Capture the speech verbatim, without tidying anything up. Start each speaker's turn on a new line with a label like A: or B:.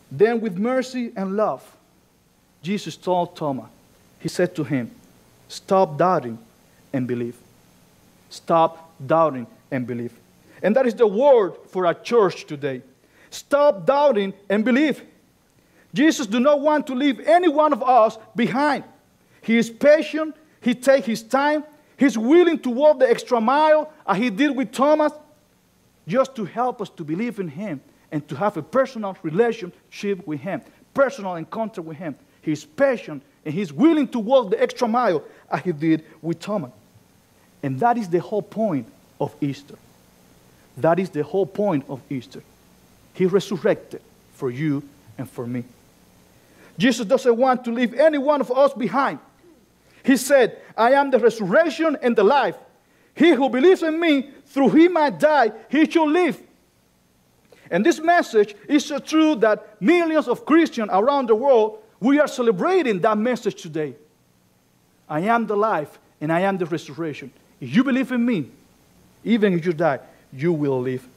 A: Then with mercy and love, Jesus told Thomas, he said to him, stop doubting and believe. Stop doubting and believe. And that is the word for our church today. Stop doubting and believe. Jesus does not want to leave any one of us behind. He is patient. He takes his time. He's willing to walk the extra mile, as he did with Thomas, just to help us to believe in him and to have a personal relationship with him, personal encounter with him. He's patient, and he's willing to walk the extra mile, as he did with Thomas. And that is the whole point of Easter. That is the whole point of Easter. He resurrected for you and for me. Jesus doesn't want to leave any one of us behind. He said, I am the resurrection and the life. He who believes in me, through him I die, he shall live. And this message is so true that millions of Christians around the world, we are celebrating that message today. I am the life and I am the resurrection. If you believe in me, even if you die, you will live